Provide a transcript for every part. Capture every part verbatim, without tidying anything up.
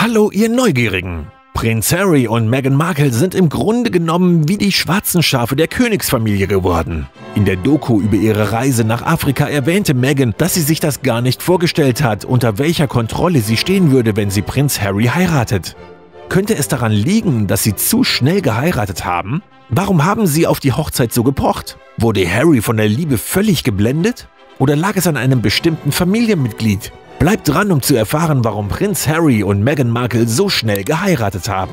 Hallo ihr Neugierigen! Prinz Harry und Meghan Markle sind im Grunde genommen wie die schwarzen Schafe der Königsfamilie geworden. In der Doku über ihre Reise nach Afrika erwähnte Meghan, dass sie sich das gar nicht vorgestellt hat, unter welcher Kontrolle sie stehen würde, wenn sie Prinz Harry heiratet. Könnte es daran liegen, dass sie zu schnell geheiratet haben? Warum haben sie auf die Hochzeit so gepocht? Wurde Harry von der Liebe völlig geblendet? Oder lag es an einem bestimmten Familienmitglied? Bleibt dran, um zu erfahren, warum Prinz Harry und Meghan Markle so schnell geheiratet haben.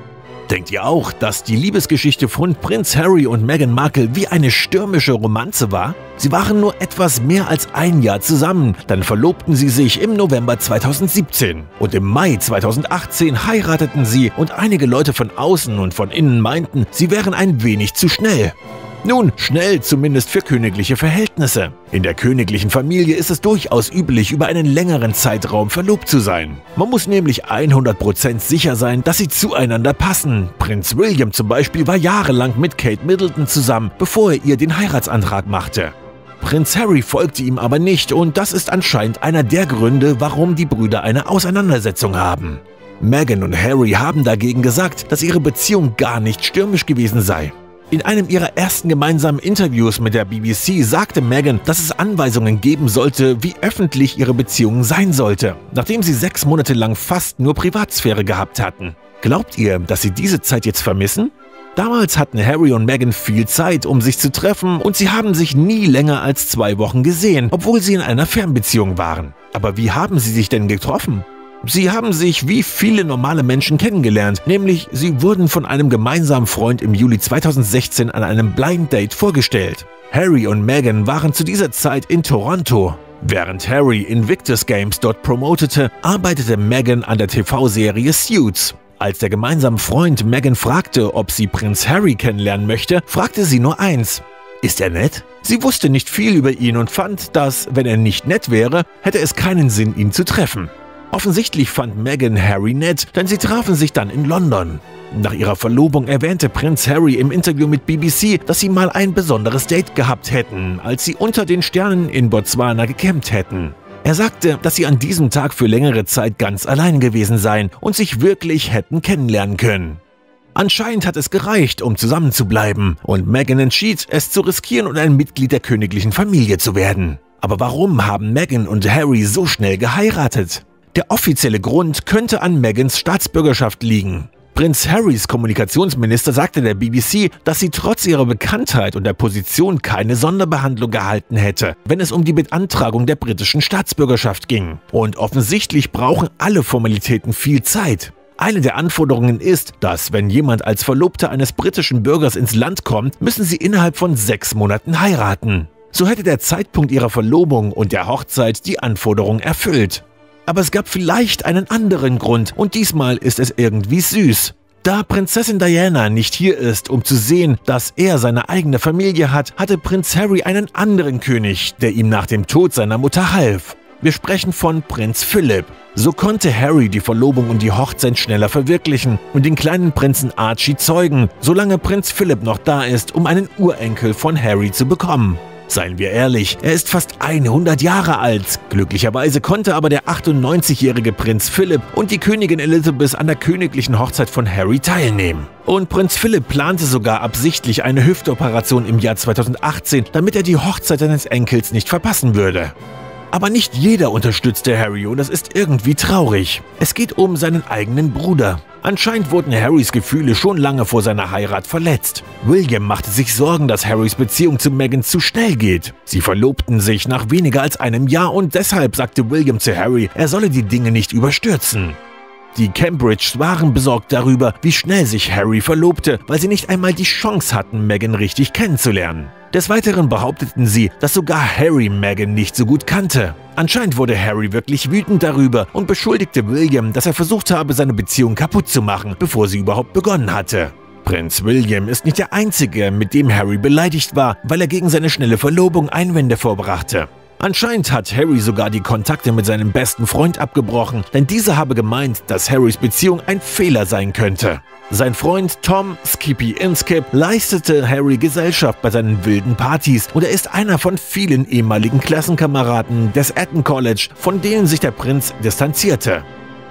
Denkt ihr auch, dass die Liebesgeschichte von Prinz Harry und Meghan Markle wie eine stürmische Romanze war? Sie waren nur etwas mehr als ein Jahr zusammen, dann verlobten sie sich im November zweitausendsiebzehn. Und im Mai zweitausendachtzehn heirateten sie und einige Leute von außen und von innen meinten, sie wären ein wenig zu schnell. Nun, schnell zumindest für königliche Verhältnisse. In der königlichen Familie ist es durchaus üblich, über einen längeren Zeitraum verlobt zu sein. Man muss nämlich hundert Prozent sicher sein, dass sie zueinander passen. Prinz William zum Beispiel war jahrelang mit Kate Middleton zusammen, bevor er ihr den Heiratsantrag machte. Prinz Harry folgte ihm aber nicht und das ist anscheinend einer der Gründe, warum die Brüder eine Auseinandersetzung haben. Meghan und Harry haben dagegen gesagt, dass ihre Beziehung gar nicht stürmisch gewesen sei. In einem ihrer ersten gemeinsamen Interviews mit der B B C sagte Meghan, dass es Anweisungen geben sollte, wie öffentlich ihre Beziehung sein sollte, nachdem sie sechs Monate lang fast nur Privatsphäre gehabt hatten. Glaubt ihr, dass sie diese Zeit jetzt vermissen? Damals hatten Harry und Meghan viel Zeit, um sich zu treffen und sie haben sich nie länger als zwei Wochen gesehen, obwohl sie in einer Fernbeziehung waren. Aber wie haben sie sich denn getroffen? Sie haben sich wie viele normale Menschen kennengelernt, nämlich sie wurden von einem gemeinsamen Freund im Juli zweitausendsechzehn an einem Blind Date vorgestellt. Harry und Meghan waren zu dieser Zeit in Toronto. Während Harry Invictus Games dort promotete, arbeitete Meghan an der T V-Serie Suits. Als der gemeinsame Freund Meghan fragte, ob sie Prinz Harry kennenlernen möchte, fragte sie nur eins: Ist er nett? Sie wusste nicht viel über ihn und fand, dass, wenn er nicht nett wäre, hätte es keinen Sinn, ihn zu treffen. Offensichtlich fand Meghan Harry nett, denn sie trafen sich dann in London. Nach ihrer Verlobung erwähnte Prinz Harry im Interview mit B B C, dass sie mal ein besonderes Date gehabt hätten, als sie unter den Sternen in Botswana gecampt hätten. Er sagte, dass sie an diesem Tag für längere Zeit ganz allein gewesen seien und sich wirklich hätten kennenlernen können. Anscheinend hat es gereicht, um zusammen zu bleiben, und Meghan entschied, es zu riskieren und ein Mitglied der königlichen Familie zu werden. Aber warum haben Meghan und Harry so schnell geheiratet? Der offizielle Grund könnte an Meghans Staatsbürgerschaft liegen. Prinz Harrys Kommunikationsminister sagte der B B C, dass sie trotz ihrer Bekanntheit und der Position keine Sonderbehandlung gehalten hätte, wenn es um die Beantragung der britischen Staatsbürgerschaft ging. Und offensichtlich brauchen alle Formalitäten viel Zeit. Eine der Anforderungen ist, dass, wenn jemand als Verlobter eines britischen Bürgers ins Land kommt, müssen sie innerhalb von sechs Monaten heiraten. So hätte der Zeitpunkt ihrer Verlobung und der Hochzeit die Anforderung erfüllt. Aber es gab vielleicht einen anderen Grund und diesmal ist es irgendwie süß. Da Prinzessin Diana nicht hier ist, um zu sehen, dass er seine eigene Familie hat, hatte Prinz Harry einen anderen König, der ihm nach dem Tod seiner Mutter half. Wir sprechen von Prinz Philipp. So konnte Harry die Verlobung und die Hochzeit schneller verwirklichen und den kleinen Prinzen Archie zeugen, solange Prinz Philipp noch da ist, um einen Urenkel von Harry zu bekommen. Seien wir ehrlich, er ist fast hundert Jahre alt. Glücklicherweise konnte aber der achtundneunzigjährige Prinz Philipp und die Königin Elizabeth an der königlichen Hochzeit von Harry teilnehmen. Und Prinz Philipp plante sogar absichtlich eine Hüftoperation im Jahr zweitausendachtzehn, damit er die Hochzeit seines Enkels nicht verpassen würde. Aber nicht jeder unterstützte Harry und das ist irgendwie traurig. Es geht um seinen eigenen Bruder. Anscheinend wurden Harrys Gefühle schon lange vor seiner Heirat verletzt. William machte sich Sorgen, dass Harrys Beziehung zu Meghan zu schnell geht. Sie verlobten sich nach weniger als einem Jahr und deshalb sagte William zu Harry, er solle die Dinge nicht überstürzen. Die Cambridges waren besorgt darüber, wie schnell sich Harry verlobte, weil sie nicht einmal die Chance hatten, Meghan richtig kennenzulernen. Des Weiteren behaupteten sie, dass sogar Harry Meghan nicht so gut kannte. Anscheinend wurde Harry wirklich wütend darüber und beschuldigte William, dass er versucht habe, seine Beziehung kaputt zu machen, bevor sie überhaupt begonnen hatte. Prinz William ist nicht der Einzige, mit dem Harry beleidigt war, weil er gegen seine schnelle Verlobung Einwände vorbrachte. Anscheinend hat Harry sogar die Kontakte mit seinem besten Freund abgebrochen, denn dieser habe gemeint, dass Harrys Beziehung ein Fehler sein könnte. Sein Freund Tom Skippy Inskip leistete Harry Gesellschaft bei seinen wilden Partys und er ist einer von vielen ehemaligen Klassenkameraden des Eton College, von denen sich der Prinz distanzierte.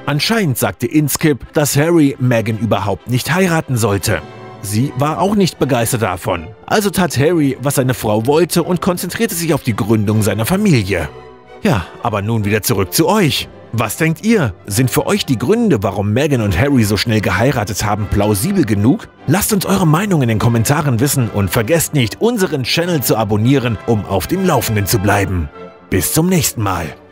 Anscheinend sagte Inskip, dass Harry Meghan überhaupt nicht heiraten sollte. Sie war auch nicht begeistert davon. Also tat Harry, was seine Frau wollte und konzentrierte sich auf die Gründung seiner Familie. Ja, aber nun wieder zurück zu euch. Was denkt ihr? Sind für euch die Gründe, warum Meghan und Harry so schnell geheiratet haben, plausibel genug? Lasst uns eure Meinung in den Kommentaren wissen und vergesst nicht, unseren Channel zu abonnieren, um auf dem Laufenden zu bleiben. Bis zum nächsten Mal.